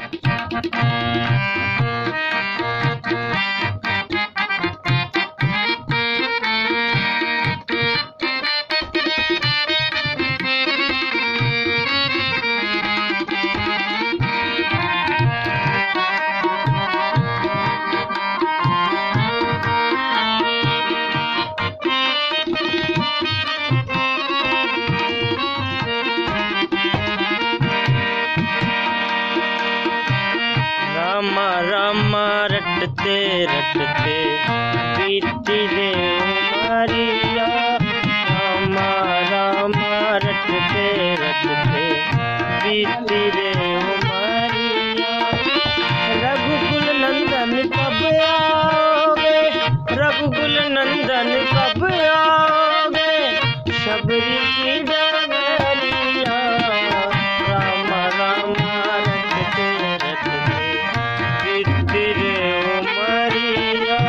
रामा रामा रटते रटते बीती रे उमरिया। रामा रामा रटते रटते बीती रे उमरिया। रघुकुल नंदन कब आओगे, रघुकुल नंदन कब आओगे, शबरी की डगरिया। रामा रामा रटते रटते बीती रे उमरिया।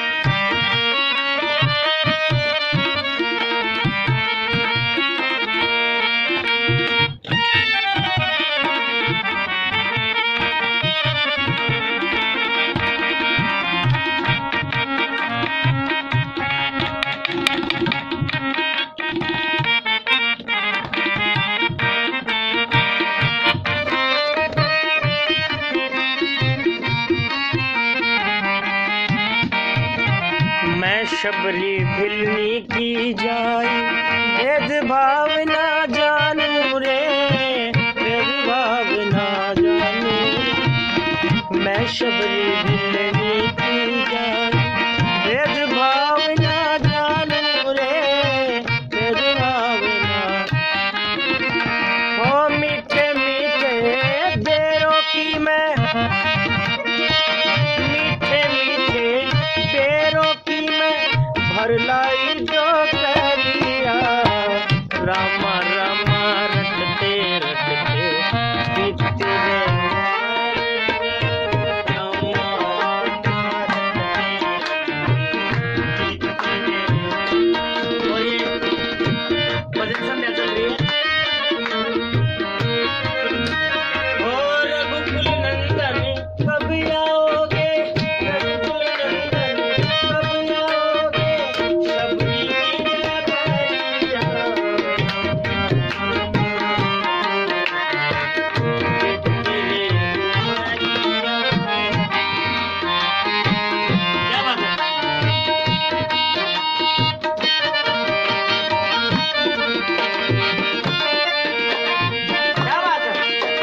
मैं शबरी भिलनी की जाई, भेदभाव ना जानू रे, भेदभाव ना जानू। मैं शबरी भिलनी की जाई, भेदभाव ना जानू रे, भेदभाव ना। हो मीठे मीठे बेरों की मैं, मीठे मीठे बेरों की मैं भर लाई जो करिया। रामा रामा रटते रटते बीती रे उमरिया। और ये भजन संध्या चल रही है। ओ रघुकुल नंदन कब आओगे, रघुकुल नंदन कब आओगे, शबरी की डगरिया। बीती रे उमरिया। क्या बात है। क्या बात है।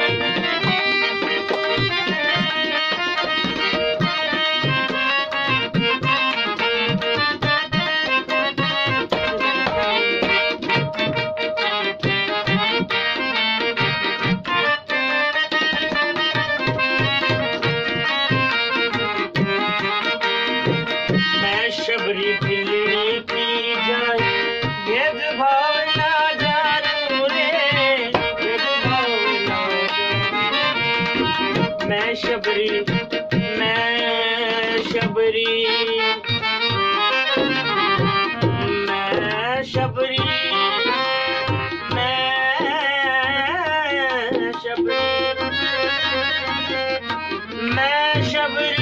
मैं शबरी भिलनी की जाई, भेदभाव ना जानू रे, भेदभाव ना जानू। मैं शबरी, मैं शबरी, मैं शबरी, मैं शबरी, मैं शबरी।